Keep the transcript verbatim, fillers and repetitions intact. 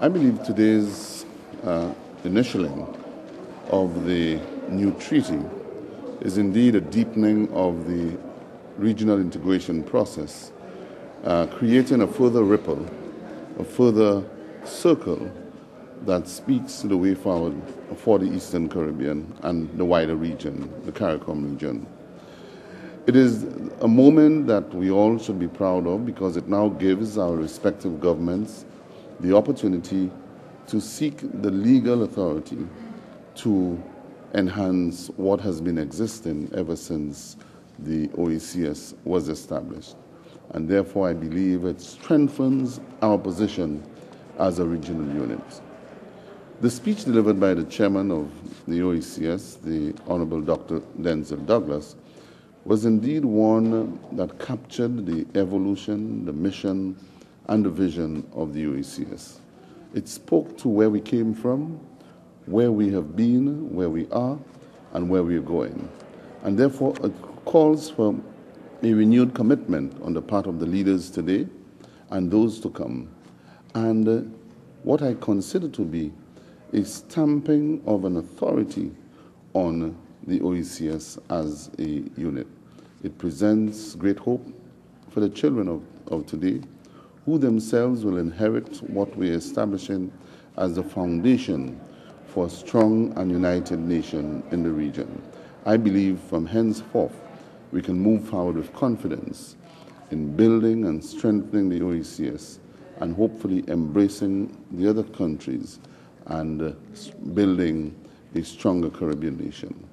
I believe today's uh, initialing of the new treaty is indeed a deepening of the regional integration process, uh, creating a further ripple, a further circle that speaks to the way forward for the Eastern Caribbean and the wider region, the CARICOM region. It is a moment that we all should be proud of because it now gives our respective governments the opportunity to seek the legal authority to enhance what has been existing ever since the O E C S was established. And therefore, I believe it strengthens our position as a regional unit. The speech delivered by the chairman of the O E C S, the Honorable Doctor Denzil Douglas, was indeed one that captured the evolution, the mission, and the vision of the O E C S. It spoke to where we came from, where we have been, where we are, and where we are going. And therefore, it calls for a renewed commitment on the part of the leaders today and those to come. And uh, what I consider to be a stamping of an authority on the O E C S as a unit. It presents great hope for the children of, of today, who themselves will inherit what we are establishing as the foundation for a strong and united nation in the region. I believe from henceforth we can move forward with confidence in building and strengthening the O E C S and hopefully embracing the other countries and uh, building a stronger Caribbean nation.